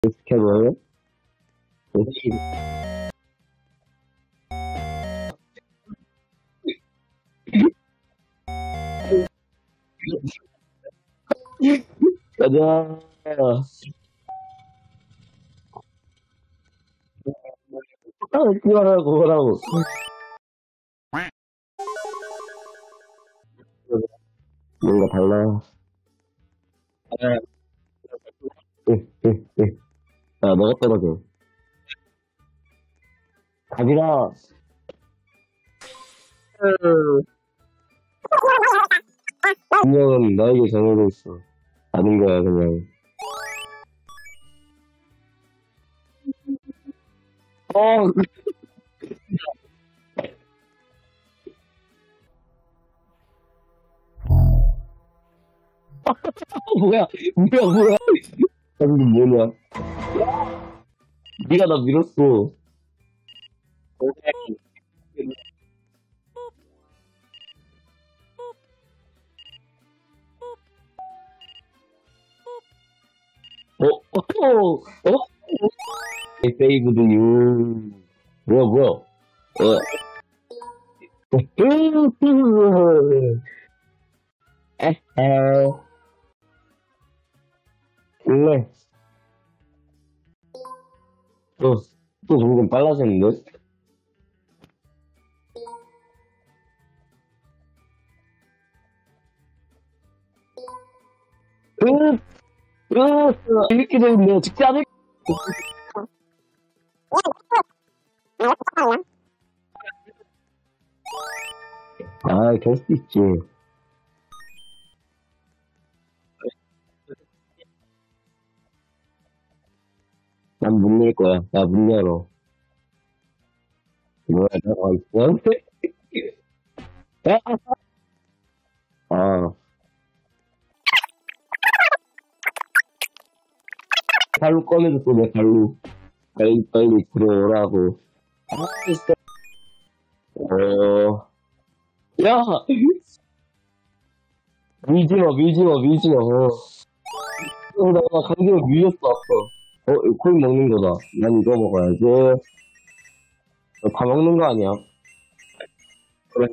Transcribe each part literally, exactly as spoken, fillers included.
스캐너요? 역시. 가자. 아, 그거라고, 그거라고. 뭔가 달라. 응, 응, 응. 야, 너가 떨어져. 가지라. 운명은 나에게 정해져 있어. 아는 거야, 그냥. 어, 뭐야, 뭐야, 뭐야. 방금 뭐냐. 네가 나 밀었어. 어, 어, 어? 세이브드 유. 뭐야, 뭐야. 어. 에헤. 원래, 또, 또 점점 빨라졌는데? 으, 으, 이렇게 되면 죽지 않을. 아, 될 수 있지. 난 못 낼 거야. 나 문 열어. 뭐야, 나가 있어? 아, 발로 꺼내줬어, 내 발로. 빨리, 빨리 들어오라고. 아, 진짜. 어, 야! 밀지 마, 밀지 마, 밀지 마. 어, 어, 나 강제로 밀렸어, 아까. 어, 이거 코인 먹는 거다. 난 이거 먹어야지. 어, 다 먹는 거 아니야? 그래,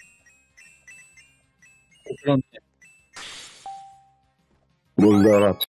그럼. 밀려라.